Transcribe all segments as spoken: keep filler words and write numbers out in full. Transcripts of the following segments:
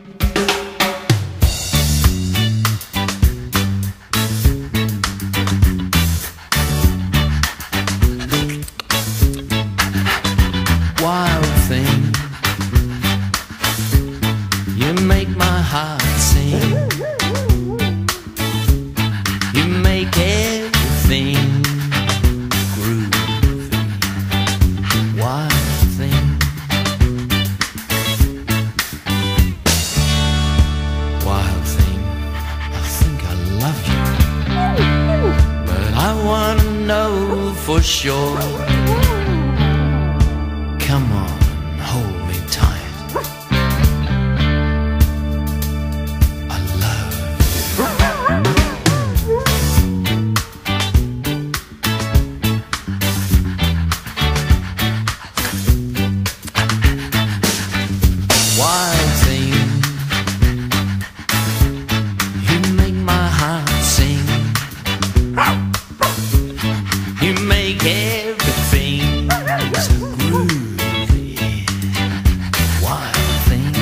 Wild thing, you make my heart sing. You make everything groovy. Wild thing, wild thing, I think I love you, but I wanna know for sure. Come on, hold me tight. I love you. Wild thing, you make my heart sing. You make everything so groovy. Wild thing.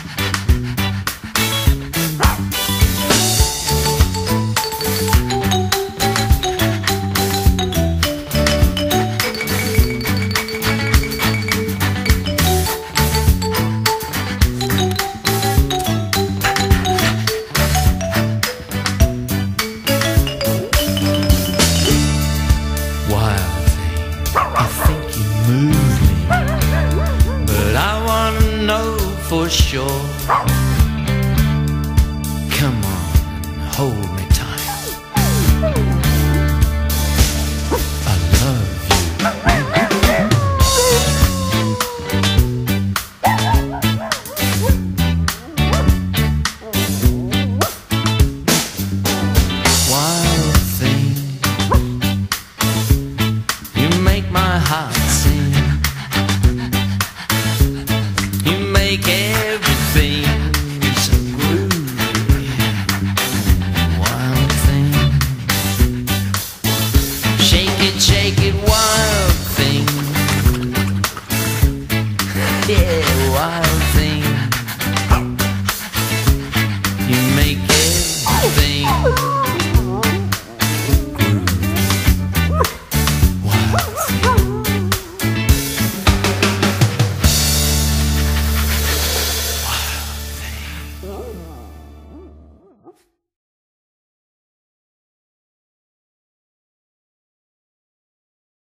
Wild thing, I think you move me, but I wanna know for sure. Come on, hold me